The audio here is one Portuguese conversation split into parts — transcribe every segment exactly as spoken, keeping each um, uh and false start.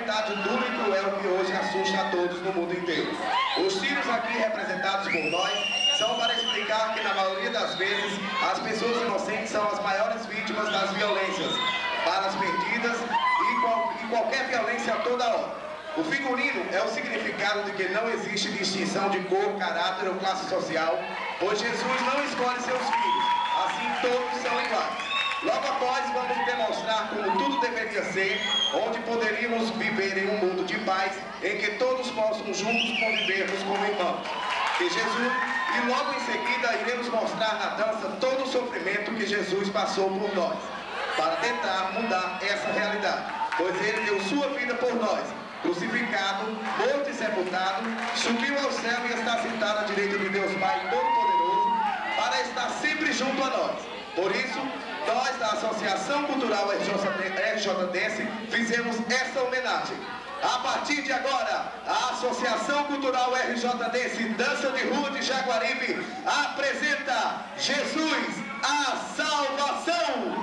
realidade dura e cruel que hoje assusta a todos no mundo inteiro. Os tiros aqui representados por nós são para explicar que na maioria das vezes as pessoas inocentes são as maiores vítimas das violências, balas perdidas e, qual, e qualquer violência a toda hora. O figurino é o significado de que não existe distinção de cor, caráter ou classe social, pois Jesus não escolhe seus filhos, assim todos são iguais. Logo após vamos demonstrar como tudo deveria ser, onde poderíamos viver em um mundo de paz, em que todos possam juntos convivermos como irmãos. Que Jesus, e logo em seguida iremos mostrar na dança todo o sofrimento que Jesus passou por nós, para tentar mudar essa realidade, pois Ele deu sua vida por nós, crucificado, morto e sepultado, subiu ao céu e está sentado à direita de Deus Pai Todo-Poderoso, para estar sempre junto a nós. Por isso, nós da Associação Cultural R J Dance fizemos essa homenagem. A partir de agora, a Associação Cultural R J Dance Dança de Rua de Jaguaribe apresenta Jesus, a Salvação!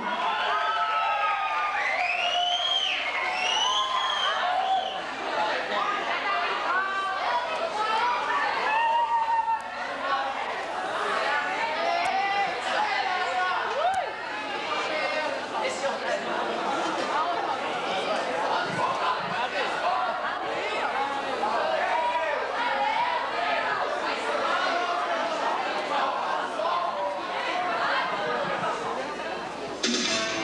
Yeah.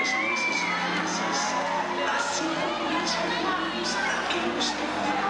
as nossas ofensas, assim como nós perdoamos a quem nos tem